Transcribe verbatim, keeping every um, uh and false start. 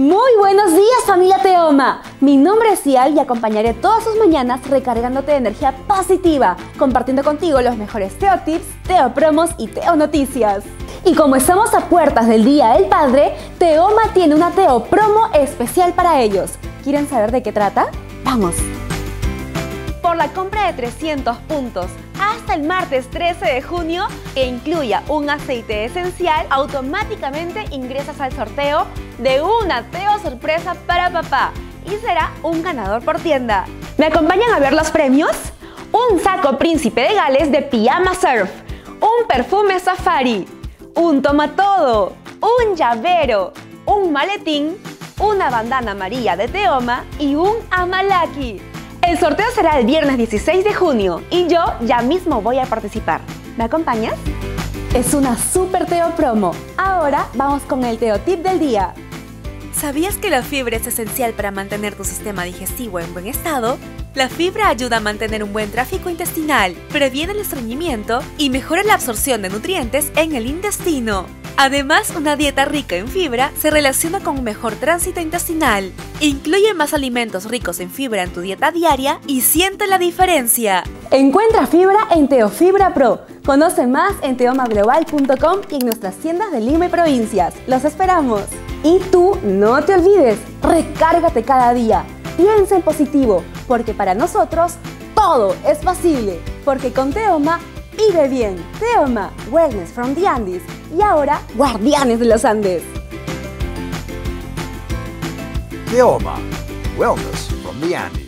Muy buenos días, familia Teoma. Mi nombre es Cial y acompañaré todas sus mañanas recargándote de energía positiva, compartiendo contigo los mejores Teo Tips, Teo Promos y Teo Noticias. Y como estamos a puertas del Día del Padre, Teoma tiene una Teo Promo especial para ellos. ¿Quieren saber de qué trata? ¡Vamos! Por la compra de trescientos puntos hasta el martes trece de junio, que incluya un aceite esencial, automáticamente ingresas al sorteo de una Teo sorpresa para papá y será un ganador por tienda. ¿Me acompañan a ver los premios? Un saco Príncipe de Gales de pijama surf, un perfume safari, un tomatodo, un llavero, un maletín, una bandana amarilla de Teoma y un amalaki. El sorteo será el viernes dieciséis de junio y yo ya mismo voy a participar. ¿Me acompañas? Es una super Teo Promo. Ahora vamos con el Teo Tip del día. ¿Sabías que la fibra es esencial para mantener tu sistema digestivo en buen estado? La fibra ayuda a mantener un buen tráfico intestinal, previene el estreñimiento y mejora la absorción de nutrientes en el intestino. Además, una dieta rica en fibra se relaciona con un mejor tránsito intestinal. Incluye más alimentos ricos en fibra en tu dieta diaria y siente la diferencia. Encuentra fibra en Teofibra Pro. Conoce más en teoma global punto com y en nuestras tiendas de Lima y provincias. ¡Los esperamos! Y tú, no te olvides, recárgate cada día. Piensa en positivo, porque para nosotros todo es posible. Porque con Teoma, vive bien. Teoma, Wellness from the Andes. Y ahora, Guardianes de los Andes. Teoma, Wellness from the Andes.